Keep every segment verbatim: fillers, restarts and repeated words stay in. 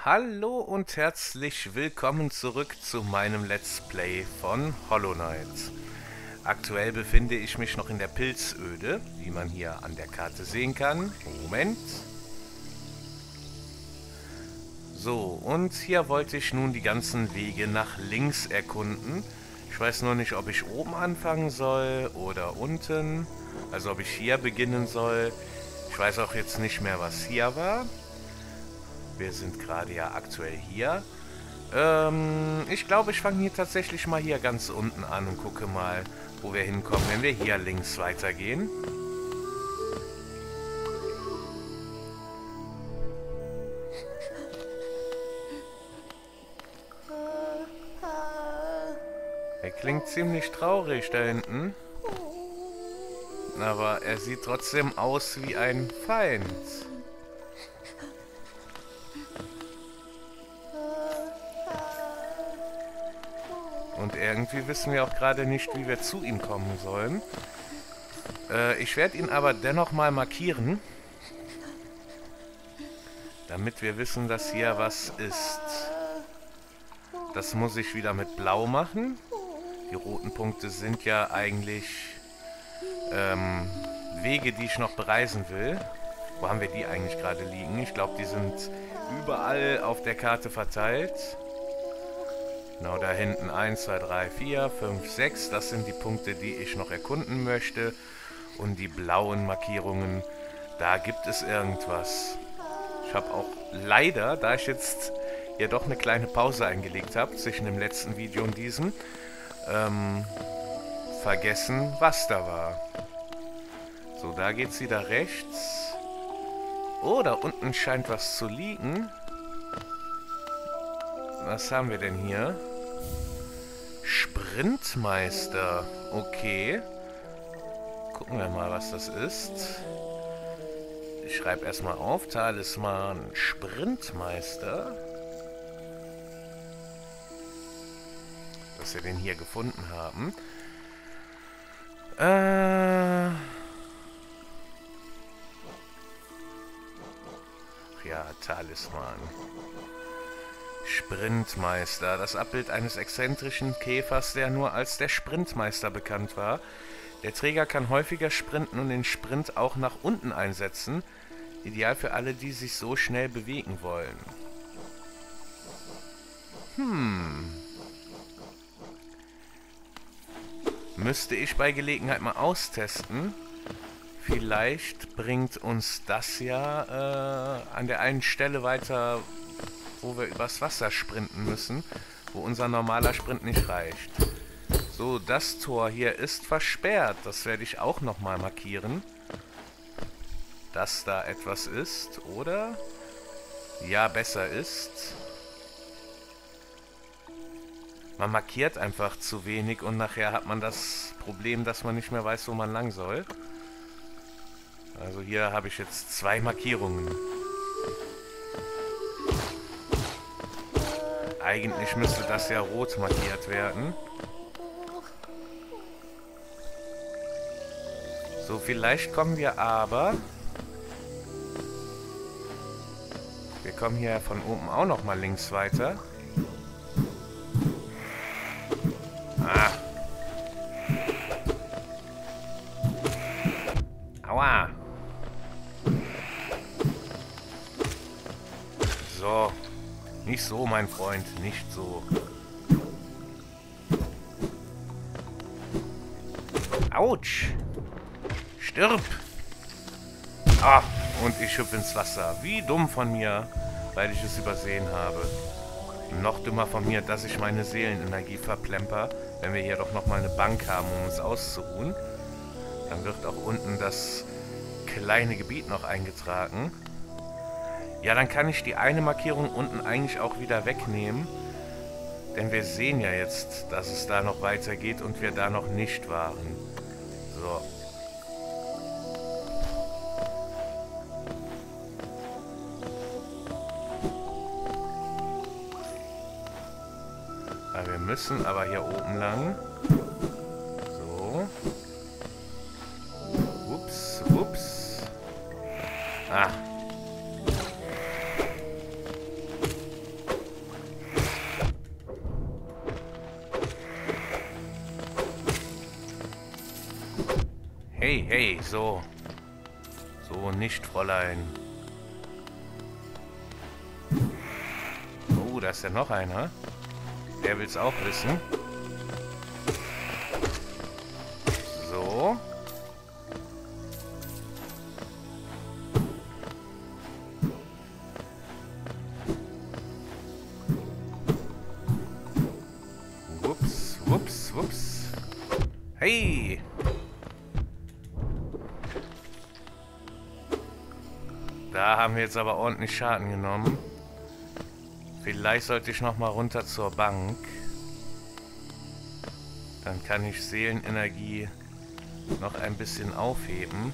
Hallo und herzlich willkommen zurück zu meinem Let's Play von Hollow Knight. Aktuell befinde ich mich noch in der Pilzöde, wie man hier an der Karte sehen kann. Moment. So, und hier wollte ich nun die ganzen Wege nach links erkunden. Ich weiß nur nicht, ob ich oben anfangen soll oder unten. Also ob ich hier beginnen soll. Ich weiß auch jetzt nicht mehr, was hier war. Wir sind gerade ja aktuell hier. Ähm, ich glaube, ich fange hier tatsächlich mal hier ganz unten an und gucke mal, wo wir hinkommen, wenn wir hier links weitergehen. Er klingt ziemlich traurig da hinten. Aber er sieht trotzdem aus wie ein Feind. Und irgendwie wissen wir auch gerade nicht, wie wir zu ihm kommen sollen. Äh, ich werde ihn aber dennoch mal markieren. Damit wir wissen, dass hier was ist. Das muss ich wieder mit Blau machen. Die roten Punkte sind ja eigentlich ähm, Wege, die ich noch bereisen will. Wo haben wir die eigentlich gerade liegen? Ich glaube, die sind überall auf der Karte verteilt. Genau, da hinten eins, zwei, drei, vier, fünf, sechs. Das sind die Punkte, die ich noch erkunden möchte. Und die blauen Markierungen, da gibt es irgendwas. Ich habe auch leider, da ich jetzt ja doch eine kleine Pause eingelegt habe, zwischen dem letzten Video und diesem, ähm, vergessen, was da war. So, da geht es wieder rechts. Oh, da unten scheint was zu liegen. Was haben wir denn hier? Sprintmeister. Okay. Gucken wir mal, was das ist. Ich schreibe erstmal auf. Talisman Sprintmeister. Dass wir den hier gefunden haben. Äh... Ach ja, Talisman. Sprintmeister. Das Abbild eines exzentrischen Käfers, der nur als der Sprintmeister bekannt war. Der Träger kann häufiger sprinten und den Sprint auch nach unten einsetzen. Ideal für alle, die sich so schnell bewegen wollen. Hm. Müsste ich bei Gelegenheit mal austesten. Vielleicht bringt uns das ja äh, an der einen Stelle weiter, wo wir übers Wasser sprinten müssen, wo unser normaler Sprint nicht reicht. So, das Tor hier ist versperrt. Das werde ich auch nochmal markieren. Dass da etwas ist, oder? Ja, besser ist. Man markiert einfach zu wenig und nachher hat man das Problem, dass man nicht mehr weiß, wo man lang soll. Also hier habe ich jetzt zwei Markierungen. Eigentlich müsste das ja rot markiert werden. So, vielleicht kommen wir aber... Wir kommen hier von oben auch noch mal links weiter. Ah. Aua. So. Nicht so, mein Freund, nicht so. Autsch! Stirb! Ah, und ich hüpfe ins Wasser. Wie dumm von mir, weil ich es übersehen habe. Noch dümmer von mir, dass ich meine Seelenenergie verplemper, wenn wir hier doch nochmal eine Bank haben, um uns auszuruhen. Dann wird auch unten das kleine Gebiet noch eingetragen. Ja, dann kann ich die eine Markierung unten eigentlich auch wieder wegnehmen. Denn wir sehen ja jetzt, dass es da noch weitergeht und wir da noch nicht waren. So. Ja, wir müssen aber hier oben lang. So. Ups, ups. Ah. Hey, hey, so. So nicht, Fräulein. Oh, da ist ja noch einer. Der will's auch wissen. So. Wups, wups, wups. Hey! Da haben wir jetzt aber ordentlich Schaden genommen. Vielleicht sollte ich noch mal runter zur Bank. Dann kann ich Seelenenergie noch ein bisschen aufheben.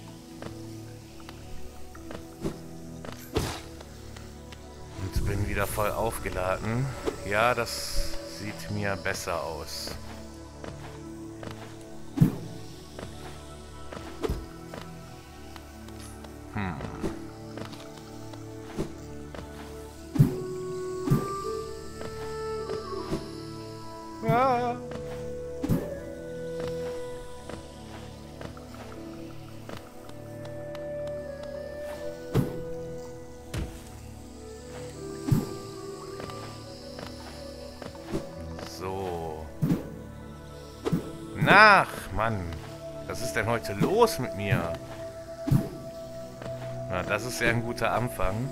Und bin wieder voll aufgeladen. Ja, das sieht mir besser aus. Hm. Ja. So. Nach, Mann. Was ist denn heute los mit mir? Na, das ist ja ein guter Anfang.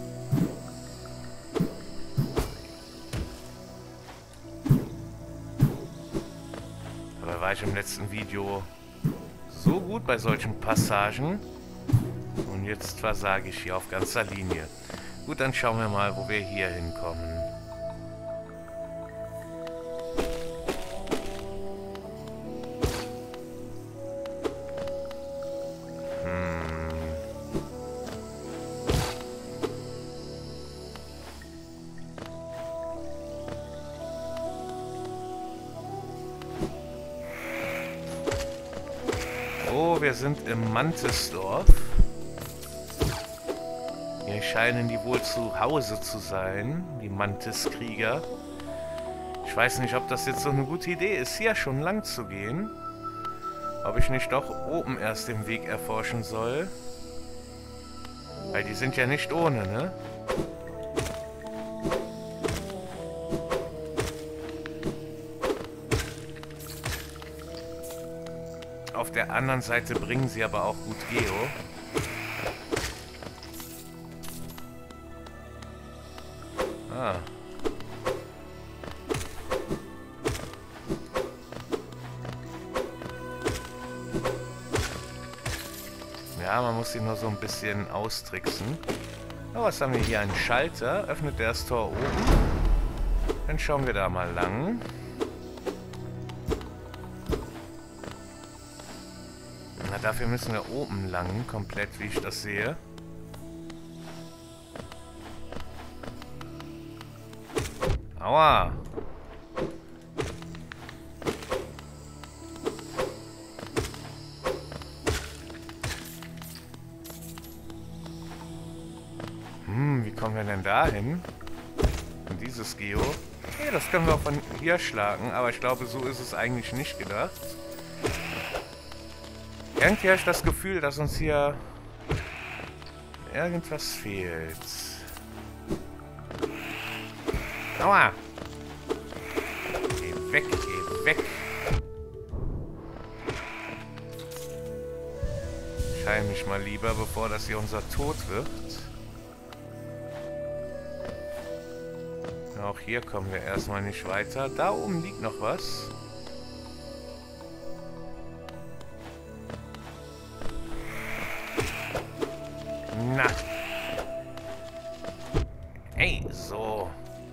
Aber war ich im letzten Video so gut bei solchen Passagen? Und jetzt versage ich hier auf ganzer Linie. Gut, dann schauen wir mal, wo wir hier hinkommen. Oh, wir sind im Mantisdorf. Hier scheinen die wohl zu Hause zu sein, die Mantiskrieger. Ich weiß nicht, ob das jetzt so eine gute Idee ist, hier schon lang zu gehen. Ob ich nicht doch oben erst den Weg erforschen soll. Weil die sind ja nicht ohne, ne? Auf der anderen Seite bringen sie aber auch gut Geo. Ah. Ja, man muss sie nur so ein bisschen austricksen. Oh, was haben wir hier? Einen Schalter. Öffnet der das Tor oben. Dann schauen wir da mal lang. Na, dafür müssen wir oben lang, komplett, wie ich das sehe. Aua! Hm, wie kommen wir denn da hin? In dieses Geo? Okay, das können wir auch von hier schlagen, aber ich glaube, so ist es eigentlich nicht gedacht. Irgendwie habe ich das Gefühl, dass uns hier irgendwas fehlt. Aua! Geh weg, geh weg! Ich heile mich mal lieber, bevor das hier unser Tod wird. Auch hier kommen wir erstmal nicht weiter. Da oben liegt noch was. Na. Hey, so.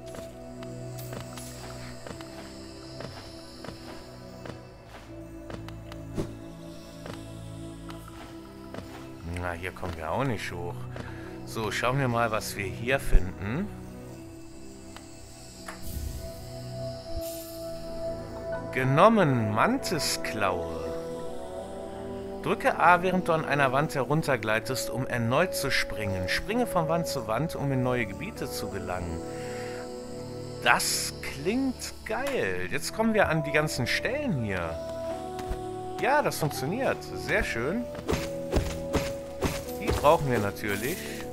Na, hier kommen wir auch nicht hoch. So, schauen wir mal, was wir hier finden. Genommen, Mantisklaue. Drücke A, während du an einer Wand heruntergleitest, um erneut zu springen. Springe von Wand zu Wand, um in neue Gebiete zu gelangen. Das klingt geil. Jetzt kommen wir an die ganzen Stellen hier. Ja, das funktioniert. Sehr schön. Die brauchen wir natürlich.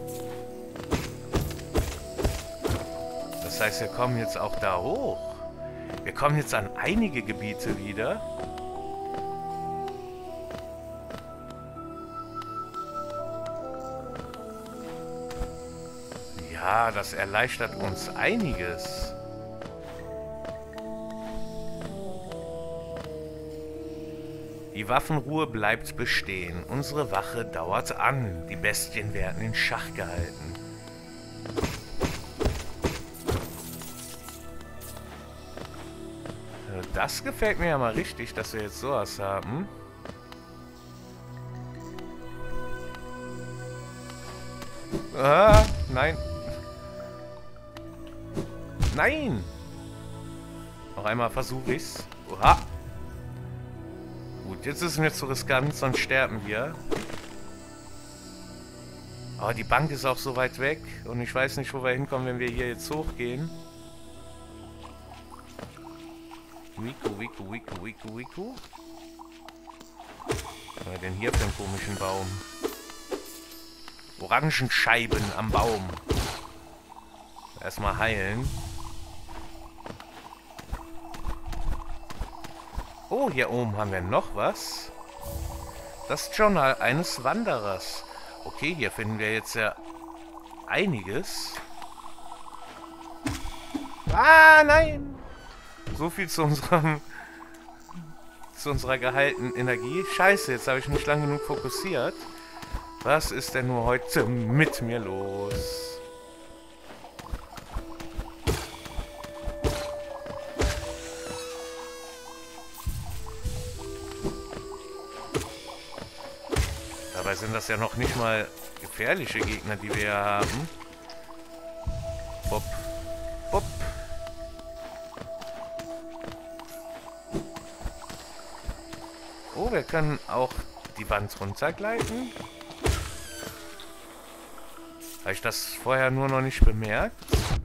Das heißt, wir kommen jetzt auch da hoch. Wir kommen jetzt an einige Gebiete wieder. Ja, das erleichtert uns einiges. Die Waffenruhe bleibt bestehen. Unsere Wache dauert an. Die Bestien werden in Schach gehalten. Das gefällt mir ja mal richtig, dass wir jetzt sowas haben. Ah, nein. Nein! Noch einmal versuche ich's. Oha! Gut, jetzt ist es mir zu riskant, sonst sterben wir. Aber die Bank ist auch so weit weg und ich weiß nicht, wo wir hinkommen, wenn wir hier jetzt hochgehen. Wiku, Wiku, Wiku, Wiku, Wiku. Was haben wir denn hier für einen komischen Baum? Orangenscheiben am Baum. Erstmal heilen. Oh, hier oben haben wir noch was. Das Journal eines Wanderers. Okay, hier finden wir jetzt ja einiges. Ah, nein! So viel zu unserem... zu unserer geheilten Energie. Scheiße, jetzt habe ich nicht lang genug fokussiert. Was ist denn nur heute mit mir los? Dabei sind das ja noch nicht mal gefährliche Gegner, die wir hier haben. Bob. Bob. Oh, wir können auch die Wand runtergleiten. Habe ich das vorher nur noch nicht bemerkt?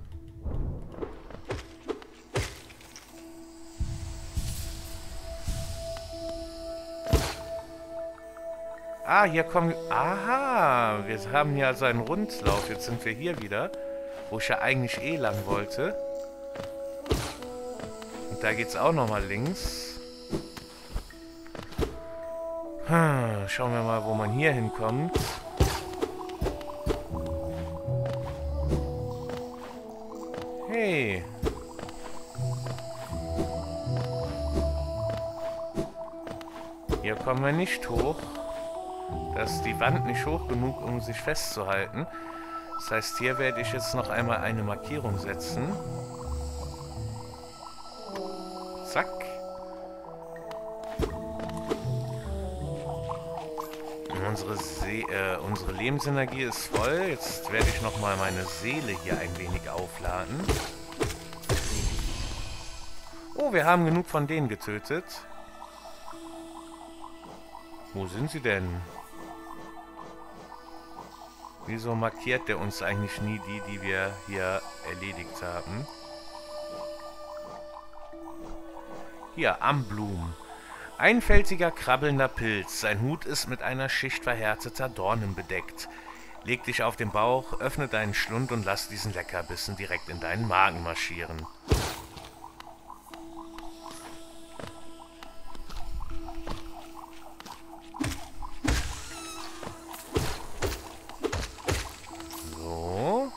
Ah, hier kommen... Aha, wir haben hier also einen Rundlauf. Jetzt sind wir hier wieder, wo ich ja eigentlich eh lang wollte. Und da geht's auch nochmal links. Hm, schauen wir mal, wo man hier hinkommt. Hey. Hier kommen wir nicht hoch. Da ist die Wand nicht hoch genug, um sich festzuhalten. Das heißt, hier werde ich jetzt noch einmal eine Markierung setzen. Zack. Unsere, See äh, unsere Lebensenergie ist voll. Jetzt werde ich nochmal meine Seele hier ein wenig aufladen. Oh, wir haben genug von denen getötet. Wo sind sie denn? Wieso markiert der uns eigentlich nie die, die wir hier erledigt haben? Hier, Amblum. Einfältiger, krabbelnder Pilz. Sein Hut ist mit einer Schicht verhärteter Dornen bedeckt. Leg dich auf den Bauch, öffne deinen Schlund und lass diesen Leckerbissen direkt in deinen Magen marschieren. So.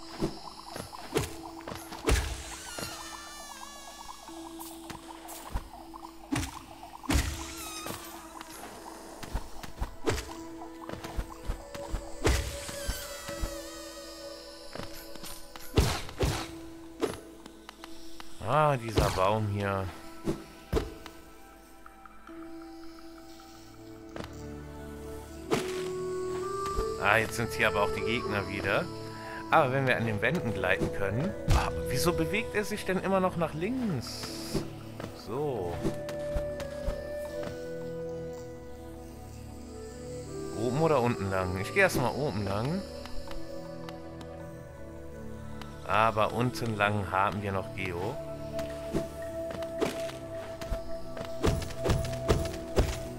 Ah, dieser Baum hier. Ah, jetzt sind hier aber auch die Gegner wieder. Aber wenn wir an den Wänden gleiten können... Ah, wieso bewegt er sich denn immer noch nach links? So. Oben oder unten lang? Ich gehe erstmal oben lang. Aber unten lang haben wir noch Geo.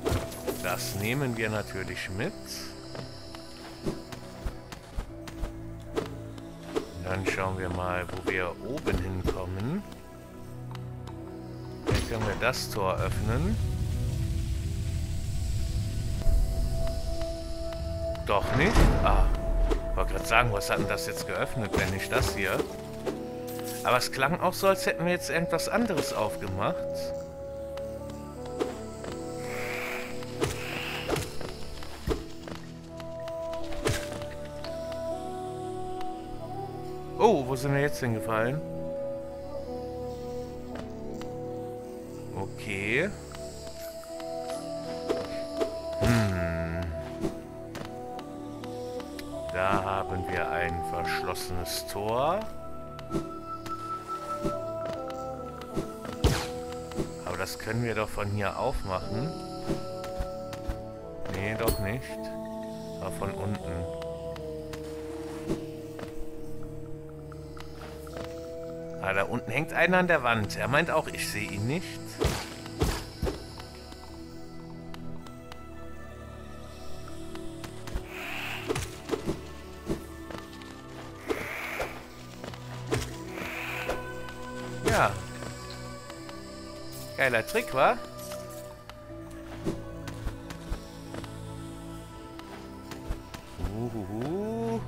nehmen wir natürlich mit. Und dann schauen wir mal, wo wir oben hinkommen. Dann können wir das Tor öffnen. Doch nicht? Ah, ich wollte gerade sagen, was hat denn das jetzt geöffnet, wenn nicht das hier? Aber es klang auch so, als hätten wir jetzt irgendwas anderes aufgemacht. Oh, wo sind wir jetzt hingefallen? Okay. Hm. Da haben wir ein verschlossenes Tor. Aber das können wir doch von hier aufmachen. Nee, doch nicht. Aber von unten. Ah, da unten hängt einer an der Wand. Er meint auch, ich sehe ihn nicht. Ja. Geiler Trick, wa? Uhuhu.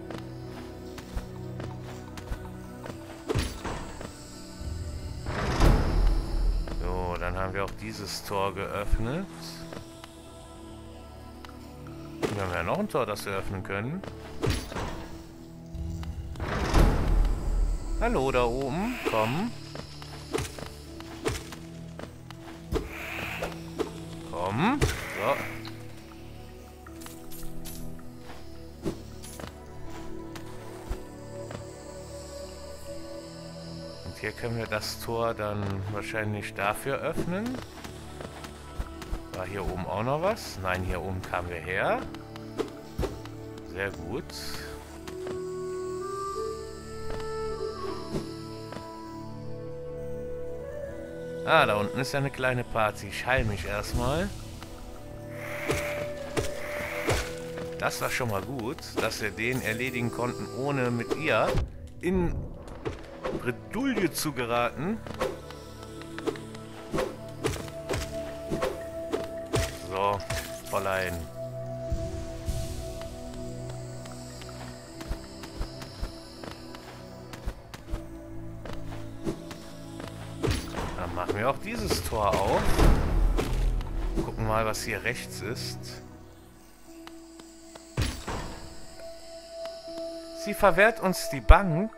So, dann haben wir auch dieses Tor geöffnet. Wir haben ja noch ein Tor, das wir öffnen können. Hallo da oben, komm. Komm. So. Und hier können wir das Tor dann wahrscheinlich dafür öffnen. War hier oben auch noch was? Nein, hier oben kamen wir her. Sehr gut. Ah, da unten ist ja eine kleine Party. Ich heil mich erstmal. Das war schon mal gut, dass wir den erledigen konnten, ohne mit ihr in Bredouille zu geraten. So, Fräulein. Dann machen wir auch dieses Tor auf. Gucken mal, was hier rechts ist. Sie verwehrt uns die Bank.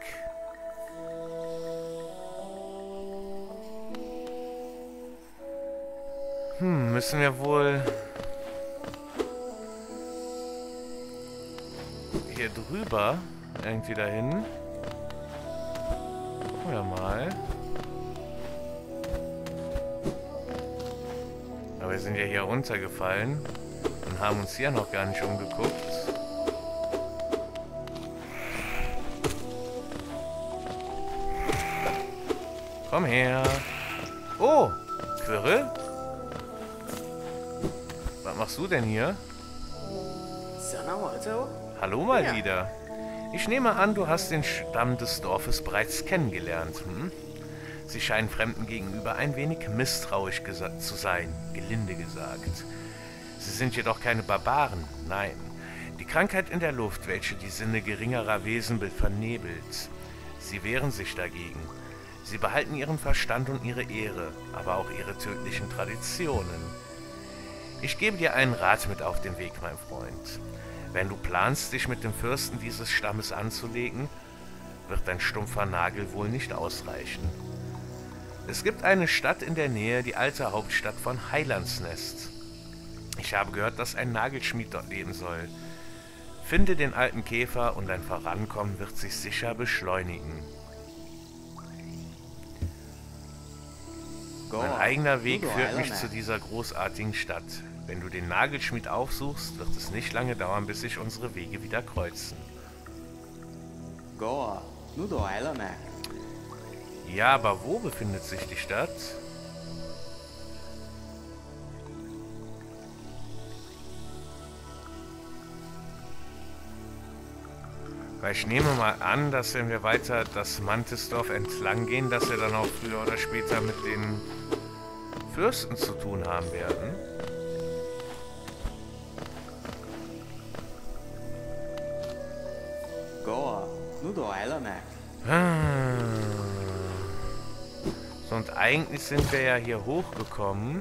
Hm, müssen wir wohl hier drüber irgendwie dahin? Gucken wir mal. Aber wir sind ja hier runtergefallen und haben uns hier noch gar nicht umgeguckt. Komm her. Oh, Quirrell? Was machst du denn hier? Hallo mal Ja. wieder. Ich nehme an, du hast den Stamm des Dorfes bereits kennengelernt, hm? Sie scheinen Fremden gegenüber ein wenig misstrauisch gesa- zu sein, gelinde gesagt. Sie sind jedoch keine Barbaren, nein. Die Krankheit in der Luft, welche die Sinne geringerer Wesen vernebelt. Sie wehren sich dagegen. Sie behalten ihren Verstand und ihre Ehre, aber auch ihre tödlichen Traditionen. Ich gebe dir einen Rat mit auf den Weg, mein Freund. Wenn du planst, dich mit dem Fürsten dieses Stammes anzulegen, wird dein stumpfer Nagel wohl nicht ausreichen. Es gibt eine Stadt in der Nähe, die alte Hauptstadt von Heilandsnest. Ich habe gehört, dass ein Nagelschmied dort leben soll. Finde den alten Käfer und dein Vorankommen wird sich sicher beschleunigen. Mein eigener Weg führt mich zu dieser großartigen Stadt. Wenn du den Nagelschmied aufsuchst, wird es nicht lange dauern, bis sich unsere Wege wieder kreuzen. Ja, aber wo befindet sich die Stadt? Weil ich nehme mal an, dass wenn wir weiter das Mantisdorf entlang gehen, dass wir dann auch früher oder später mit den Fürsten zu tun haben werden. Ah. So, und eigentlich sind wir ja hier hochgekommen.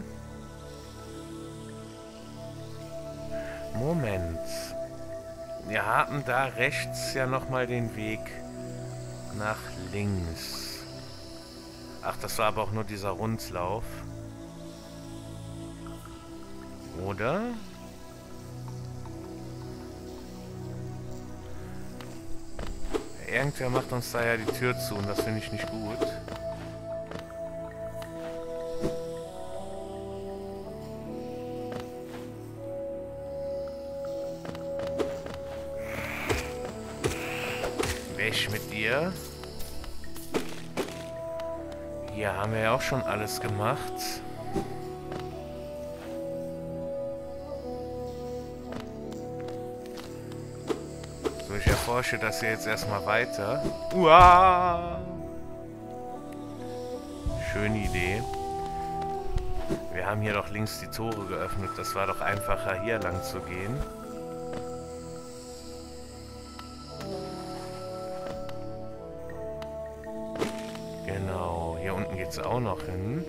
Moment. Wir haben da rechts ja nochmal den Weg nach links. Ach, das war aber auch nur dieser Rundlauf. Oder? Irgendwer macht uns da ja die Tür zu und das finde ich nicht gut. Weg mit dir. Hier haben wir ja auch schon alles gemacht. So, ich erforsche das hier jetzt erstmal weiter. Uah! Schöne Idee. Wir haben hier doch links die Tore geöffnet. Das war doch einfacher, hier lang zu gehen. Genau, hier unten geht es auch noch hin.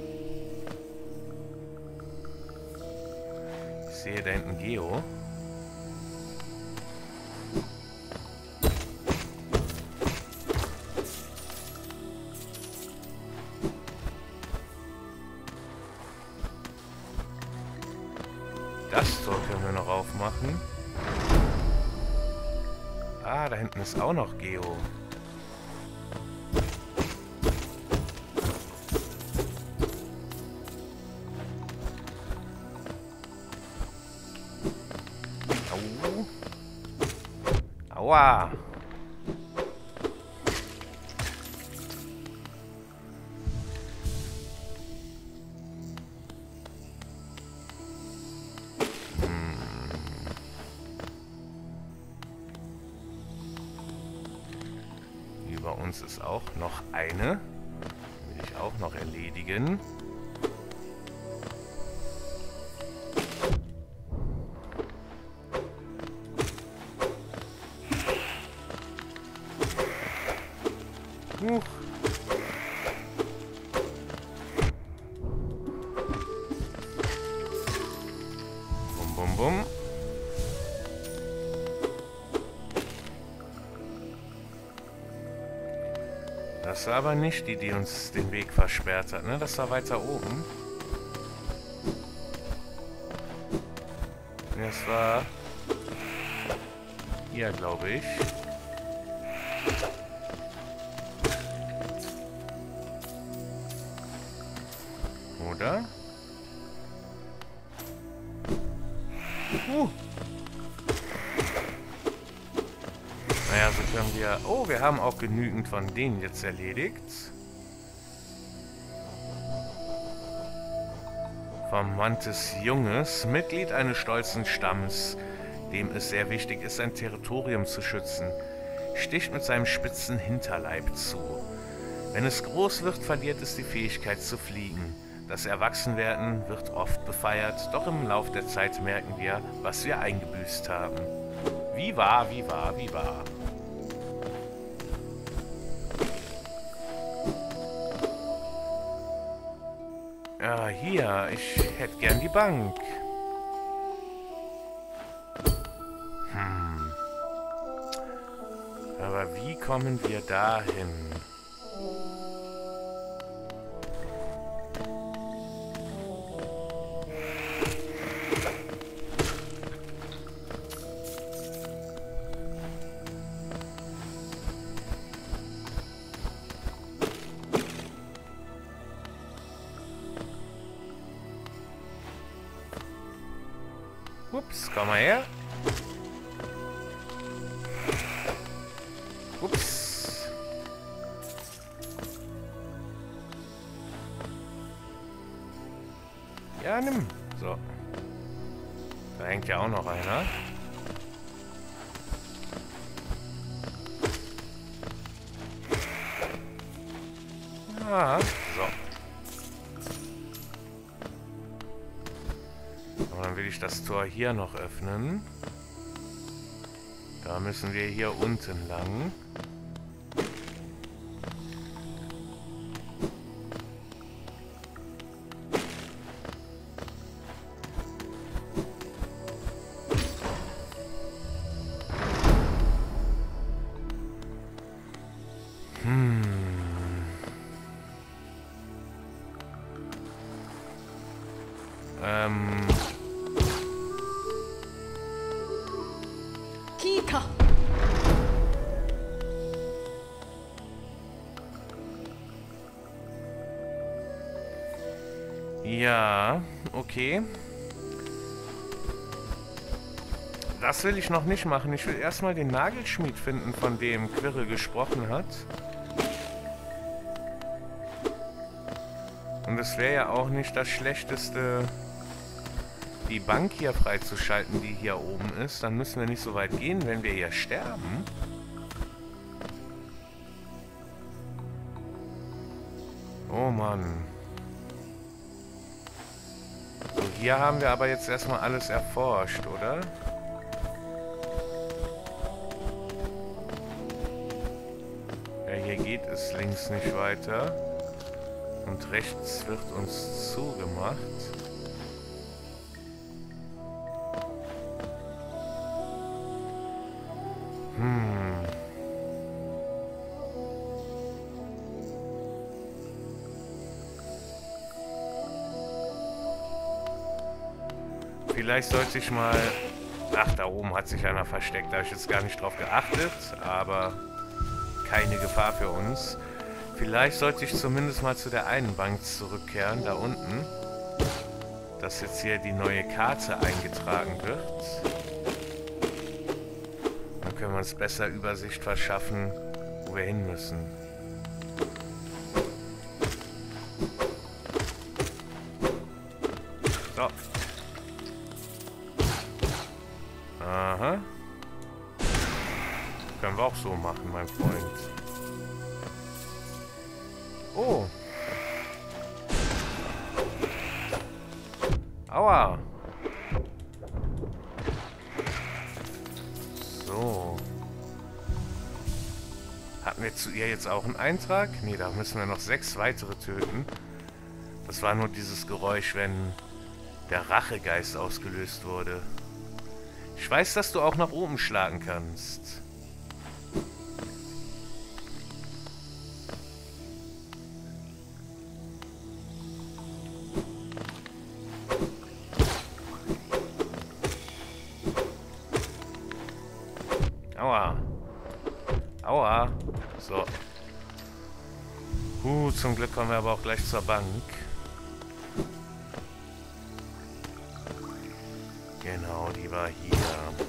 Ich sehe da hinten Geo. Das Tor können wir noch aufmachen. Ah, da hinten ist auch noch Geo. Aua! Hm. Über uns ist auch noch eine. Will ich auch noch erledigen. Huch. Bum, bum, bum. Das war aber nicht die, die uns den Weg versperrt hat, ne? Das war weiter oben. Das war hier, glaube ich. Oder? Uh. Naja, so können wir... Oh, wir haben auch genügend von denen jetzt erledigt. Vom Mantis Junges, Mitglied eines stolzen Stammes, dem es sehr wichtig ist, sein Territorium zu schützen, sticht mit seinem spitzen Hinterleib zu. Wenn es groß wird, verliert es die Fähigkeit zu fliegen. Das Erwachsenwerden wird oft befeiert, doch im Lauf der Zeit merken wir, was wir eingebüßt haben. Wie war, wie war, wie war. Ja, hier, ich hätte gern die Bank. Hm. Aber wie kommen wir dahin? Ups, komm mal her. Ups. Ja, nimm. So. Da hängt ja auch noch einer. Ah, so. Aber dann will ich das Tor hier noch öffnen. Da müssen wir hier unten lang. Hm. Ähm. Kika. Ja, okay. Das will ich noch nicht machen. Ich will erstmal den Nagelschmied finden, von dem Quirrell gesprochen hat. Und es wäre ja auch nicht das Schlechteste, die Bank hier freizuschalten, die hier oben ist. Dann müssen wir nicht so weit gehen, wenn wir hier sterben. Oh Mann. So, hier haben wir aber jetzt erstmal alles erforscht, oder? Ja, hier geht es links nicht weiter. Und rechts wird uns zugemacht. Hm. Vielleicht sollte ich mal... Ach, da oben hat sich einer versteckt. Da habe ich jetzt gar nicht drauf geachtet. Aber keine Gefahr für uns. Vielleicht sollte ich zumindest mal zu der einen Bank zurückkehren, da unten. Dass jetzt hier die neue Karte eingetragen wird. Dann können wir uns besser Übersicht verschaffen, wo wir hin müssen. So. Aha. Können wir auch so machen, mein Freund. Oh. Aua. So. Hatten wir zu ihr jetzt auch einen Eintrag? Nee, da müssen wir noch sechs weitere töten. Das war nur dieses Geräusch, wenn der Rachegeist ausgelöst wurde. Ich weiß, dass du auch nach oben schlagen kannst. Aua. Aua. So. Uh, zum Glück kommen wir aber auch gleich zur Bank. Genau, die war hier.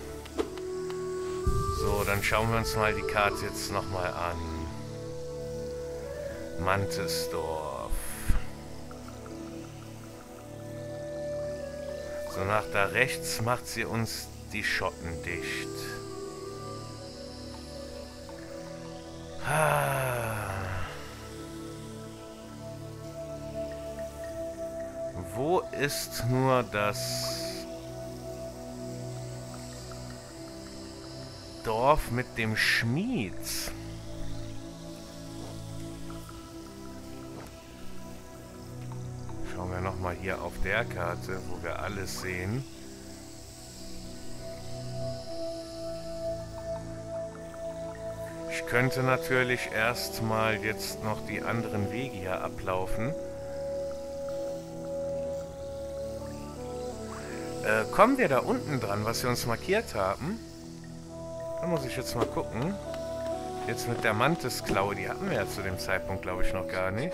So, dann schauen wir uns mal die Karte jetzt nochmal an. Mantesdorf. So, nach da rechts macht sie uns die Schotten dicht. Wo ist nur das Dorf mit dem Schmied? Schauen wir nochmal hier auf der Karte, wo wir alles sehen. Ich könnte natürlich erstmal jetzt noch die anderen Wege hier ablaufen. Äh, kommen wir da unten dran, was wir uns markiert haben? Da muss ich jetzt mal gucken. Jetzt mit der Mantisklaue, die hatten wir ja zu dem Zeitpunkt, glaube ich, noch gar nicht.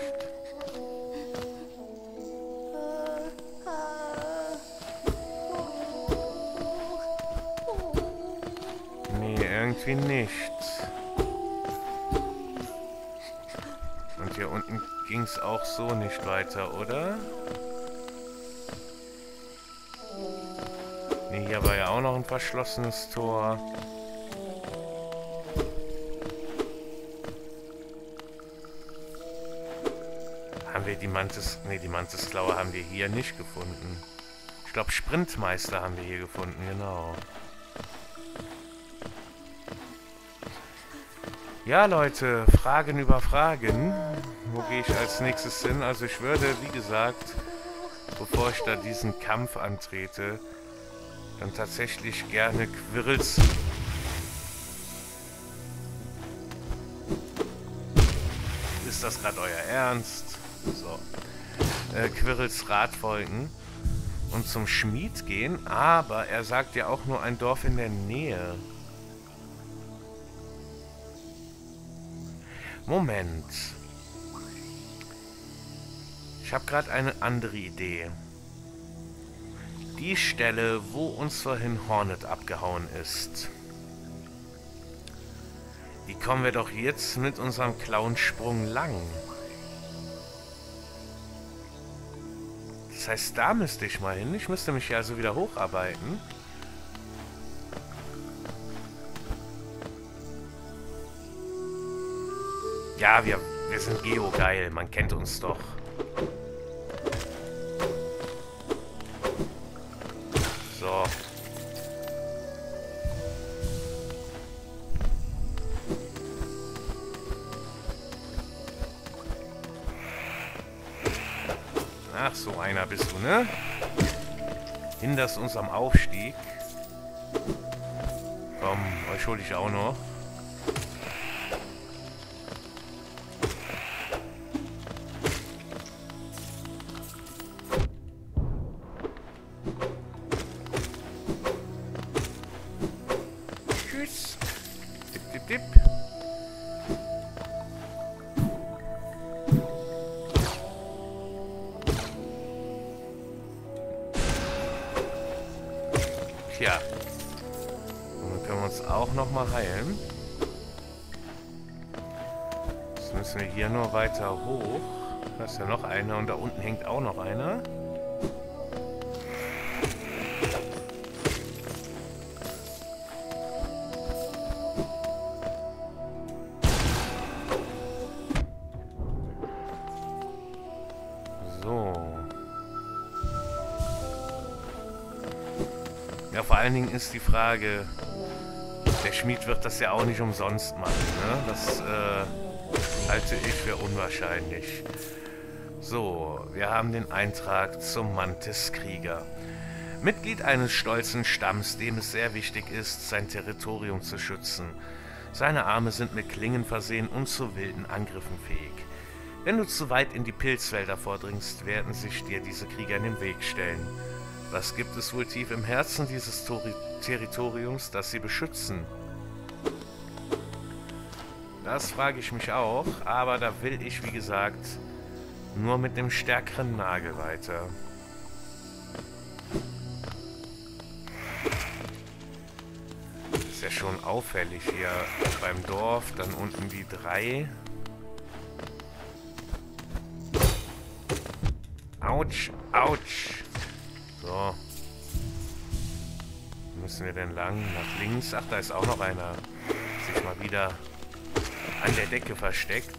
Nee, irgendwie nicht. Und hier unten ging es auch so nicht weiter, oder? Nee, hier war ja auch noch ein verschlossenes Tor. haben wir die Mantis... Ne, die Mantisklaue haben wir hier nicht gefunden. Ich glaube, Sprintmeister haben wir hier gefunden, genau. Ja, Leute, Fragen über Fragen. Wo gehe ich als nächstes hin? Also ich würde, wie gesagt, bevor ich da diesen Kampf antrete, dann tatsächlich gerne Quirls... Ist das gerade euer Ernst? So. Äh, Quirls Rat folgen und zum Schmied gehen, aber er sagt ja auch nur ein Dorf in der Nähe. Moment. Ich habe gerade eine andere Idee. Die Stelle, wo uns vorhin Hornet abgehauen ist. Die kommen wir doch jetzt mit unserem Clownsprung lang. Das heißt, da müsste ich mal hin. Ich müsste mich ja also wieder hocharbeiten. Ja, wir, wir sind geogeil. Man kennt uns doch. So. Ach, so einer bist du, ne? Hinderst uns am Aufstieg. Komm, euch hole ich auch noch. Tschüss. Dip, dip, dip. Tja. Und dann können wir uns auch nochmal heilen. Jetzt müssen wir hier nur weiter hoch. Da ist ja noch einer und da unten hängt auch noch einer. So. Ja, vor allen Dingen ist die Frage, der Schmied wird das ja auch nicht umsonst machen, ne? Das äh, halte ich für unwahrscheinlich. So, wir haben den Eintrag zum Mantiskrieger. Mitglied eines stolzen Stamms, dem es sehr wichtig ist, sein Territorium zu schützen. Seine Arme sind mit Klingen versehen und zu wilden Angriffen fähig. Wenn du zu weit in die Pilzwälder vordringst, werden sich dir diese Krieger in den Weg stellen. Was gibt es wohl tief im Herzen dieses Tori Territoriums, das sie beschützen? Das frage ich mich auch, aber da will ich, wie gesagt, nur mit dem stärkeren Nagel weiter. Ist ja schon auffällig hier beim Dorf, dann unten die drei. Autsch, autsch. So. Wo müssen wir denn lang? Nach links? Ach, da ist auch noch einer. Sich mal wieder an der Decke versteckt.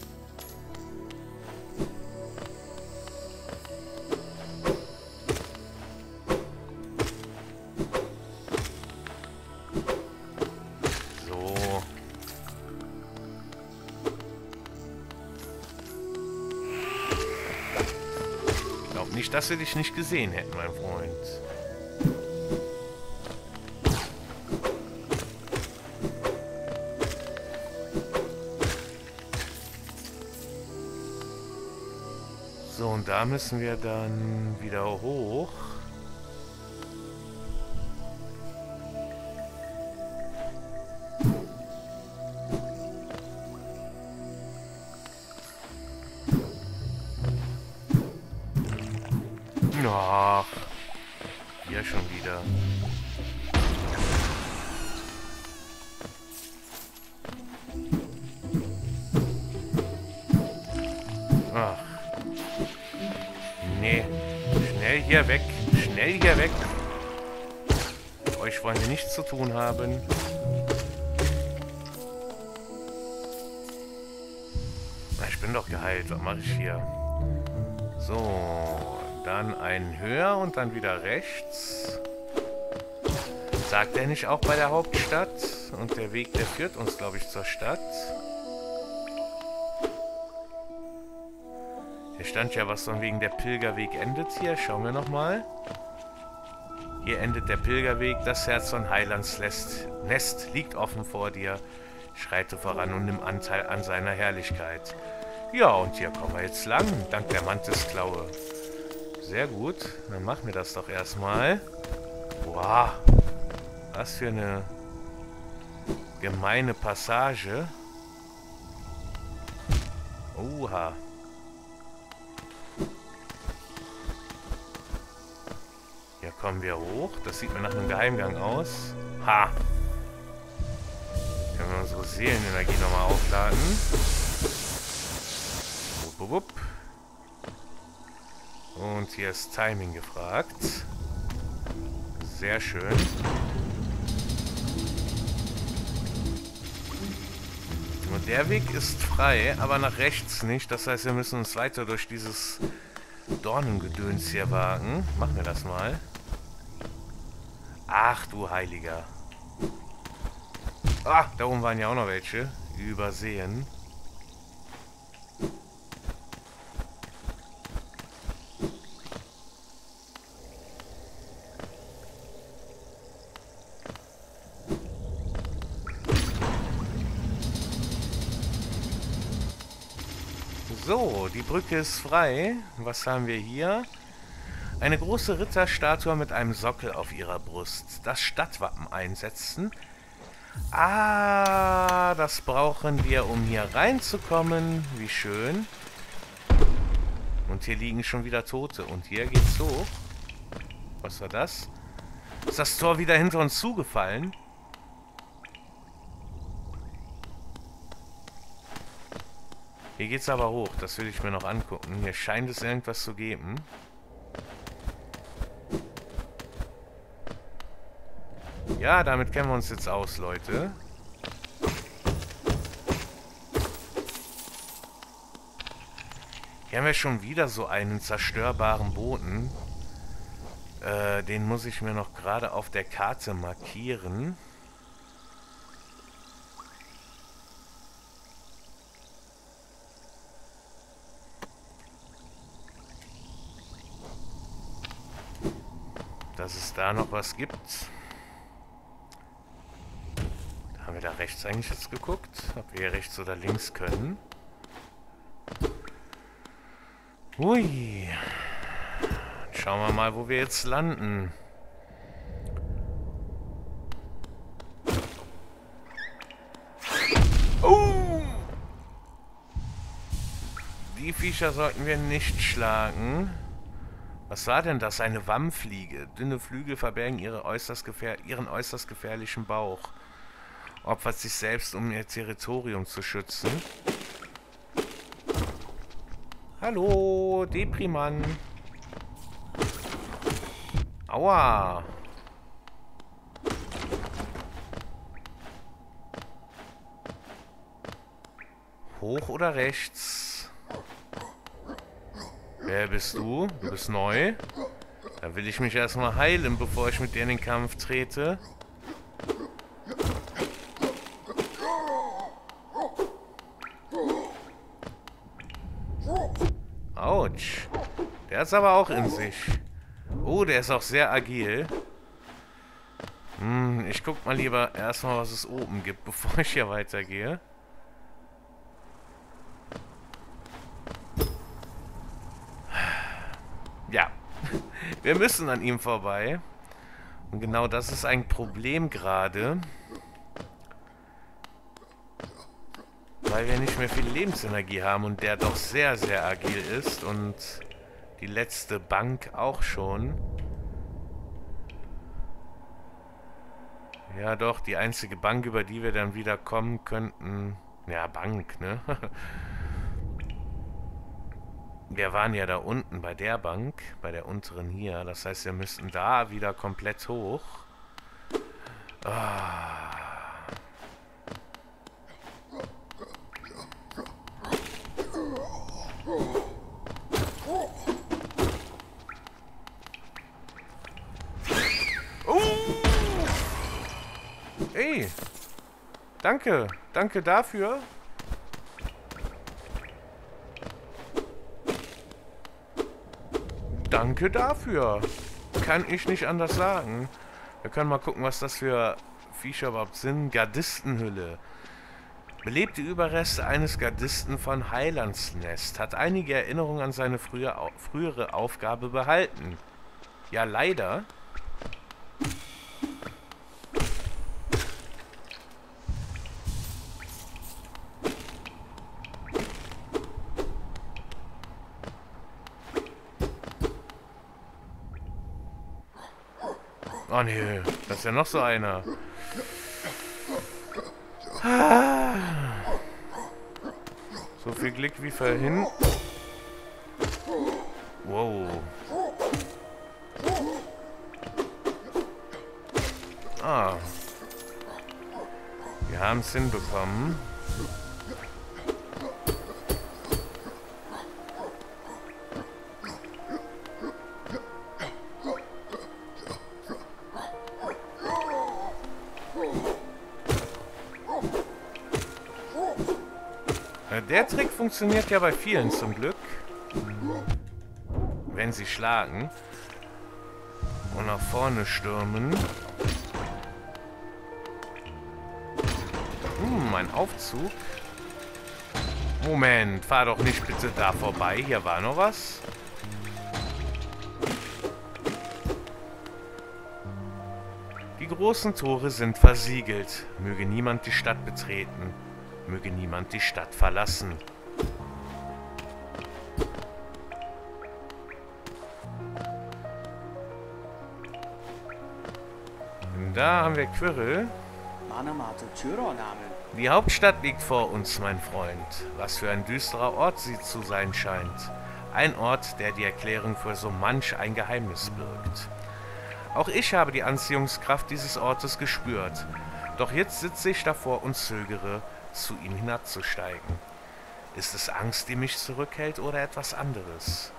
So. Ich glaube nicht, dass wir dich nicht gesehen hätten, mein Freund. So, und da müssen wir dann wieder hoch. Ach, hier schon wieder. Ach. Nee. Schnell hier weg. Schnell hier weg. Mit euch wollen wir nichts zu tun haben. Na, ich bin doch geheilt. Was mache ich hier? So, dann einen höher und dann wieder rechts. Sagt er nicht auch bei der Hauptstadt? Und der Weg, der führt uns, glaube ich, zur Stadt. Hier stand ja was von wegen der Pilgerweg endet hier. Schauen wir nochmal. Hier endet der Pilgerweg. Das Herz von Heilands Nest liegt offen vor dir. Schreite voran und nimm Anteil an seiner Herrlichkeit. Ja, und hier kommen wir jetzt lang, dank der Mantisklaue. Sehr gut, dann machen wir das doch erstmal. Boah, was für eine gemeine Passage. Oha. Hier kommen wir hoch. Das sieht mir nach einem Geheimgang aus. Ha! Können wir unsere Seelenenergie nochmal aufladen. Wupp, wupp, wupp. Und hier ist Timing gefragt. Sehr schön. Und der Weg ist frei, aber nach rechts nicht. Das heißt, wir müssen uns weiter durch dieses Dornengedöns hier wagen. Machen wir das mal. Ach du Heiliger. Ah, da oben waren ja auch noch welche. Übersehen. So, die Brücke ist frei. Was haben wir hier? Eine große Ritterstatue mit einem Sockel auf ihrer Brust. Das Stadtwappen einsetzen. Ah, das brauchen wir, um hier reinzukommen. Wie schön. Und hier liegen schon wieder Tote. Und hier geht's hoch. Was war das? Ist das Tor wieder hinter uns zugefallen? Hier geht's aber hoch. Das will ich mir noch angucken. Hier scheint es irgendwas zu geben. Ja, damit kennen wir uns jetzt aus, Leute. Hier haben wir schon wieder so einen zerstörbaren Boden. Äh, den muss ich mir noch gerade auf der Karte markieren. Dass es da noch was gibt. Haben wir da rechts eigentlich jetzt geguckt? Ob wir hier rechts oder links können? Hui. Schauen wir mal, wo wir jetzt landen. Oh! Die Viecher sollten wir nicht schlagen. Was war denn das? Eine Wammfliege. Dünne Flügel verbergen ihre äußerst gefähr- ihren äußerst gefährlichen Bauch. Opfert sich selbst, um ihr Territorium zu schützen. Hallo, Deprimann. Aua. Hoch oder rechts? Wer bist du? Du bist neu. Da will ich mich erstmal heilen, bevor ich mit dir in den Kampf trete. Autsch. Der hat's aber auch in sich. Oh, der ist auch sehr agil. Hm, ich guck mal lieber erstmal, was es oben gibt, bevor ich hier weitergehe. Ja. Wir müssen an ihm vorbei. Und genau das ist ein Problem gerade. Weil wir nicht mehr viel Lebensenergie haben und der doch sehr, sehr agil ist. Und die letzte Bank auch schon. Ja doch, die einzige Bank, über die wir dann wieder kommen könnten. Ja, Bank, ne? Wir waren ja da unten bei der Bank, bei der unteren hier. Das heißt, wir müssten da wieder komplett hoch. Ah. Danke. Danke dafür. Danke dafür. Kann ich nicht anders sagen. Wir können mal gucken, was das für Viecher überhaupt sind. Gardistenhülle. Belebte Überreste eines Gardisten von Heilandsnest. Hat einige Erinnerungen an seine frühe, frühere Aufgabe behalten. Ja, leider. Oh nee, das ist ja noch so einer. Ah. So viel Glück wie vorhin. Wow. Ah. Wir haben es hinbekommen. Der Trick funktioniert ja bei vielen zum Glück. Wenn sie schlagen und nach vorne stürmen. Hm, ein Aufzug. Moment, fahr doch nicht bitte da vorbei. Hier war noch was. Die großen Tore sind versiegelt. Möge niemand die Stadt betreten. Möge niemand die Stadt verlassen. Und da haben wir Quirrell. Die Hauptstadt liegt vor uns, mein Freund. Was für ein düsterer Ort sie zu sein scheint. Ein Ort, der die Erklärung für so manch ein Geheimnis birgt. Auch ich habe die Anziehungskraft dieses Ortes gespürt. Doch jetzt sitze ich davor und zögere, zu ihm hinabzusteigen. Ist es Angst, die mich zurückhält, oder etwas anderes?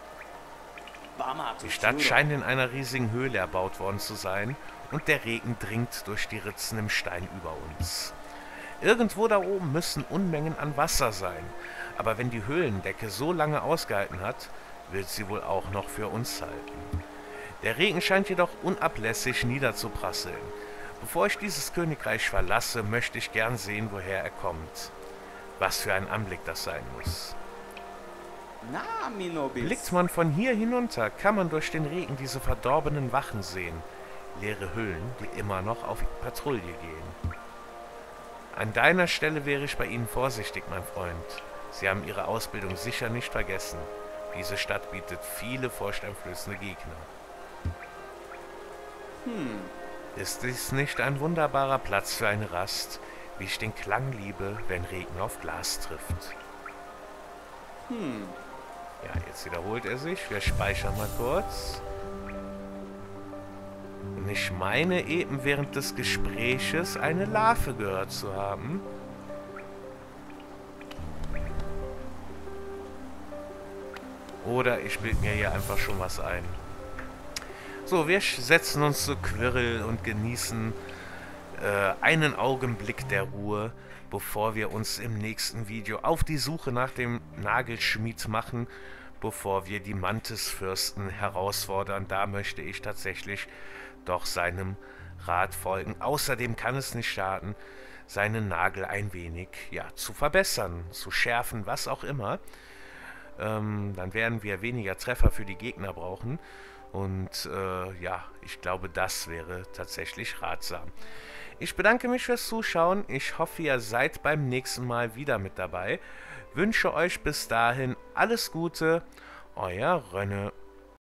Die Stadt scheint in einer riesigen Höhle erbaut worden zu sein, und der Regen dringt durch die Ritzen im Stein über uns. Irgendwo da oben müssen Unmengen an Wasser sein, aber wenn die Höhlendecke so lange ausgehalten hat, wird sie wohl auch noch für uns halten. Der Regen scheint jedoch unablässig niederzuprasseln. Bevor ich dieses Königreich verlasse, möchte ich gern sehen, woher er kommt. Was für ein Anblick das sein muss. Blickt man von hier hinunter, kann man durch den Regen diese verdorbenen Wachen sehen. Leere Hüllen, die immer noch auf Patrouille gehen. An deiner Stelle wäre ich bei Ihnen vorsichtig, mein Freund. Sie haben Ihre Ausbildung sicher nicht vergessen. Diese Stadt bietet viele furchteinflößende Gegner. Hm. Ist dies nicht ein wunderbarer Platz für eine Rast, wie ich den Klang liebe, wenn Regen auf Glas trifft? Hm. Ja, jetzt wiederholt er sich. Wir speichern mal kurz. Und ich meine eben während des Gespräches eine Larve gehört zu haben. Oder ich bilde mir hier einfach schon was ein. So, wir setzen uns zu Quirrell und genießen äh, einen Augenblick der Ruhe, bevor wir uns im nächsten Video auf die Suche nach dem Nagelschmied machen, bevor wir die Mantisfürsten herausfordern. Da möchte ich tatsächlich doch seinem Rat folgen. Außerdem kann es nicht schaden, seinen Nagel ein wenig ja, zu verbessern, zu schärfen, was auch immer. Ähm, dann werden wir weniger Treffer für die Gegner brauchen. Und äh, ja, ich glaube, das wäre tatsächlich ratsam. Ich bedanke mich fürs Zuschauen. Ich hoffe, ihr seid beim nächsten Mal wieder mit dabei. Wünsche euch bis dahin alles Gute. Euer Rönne.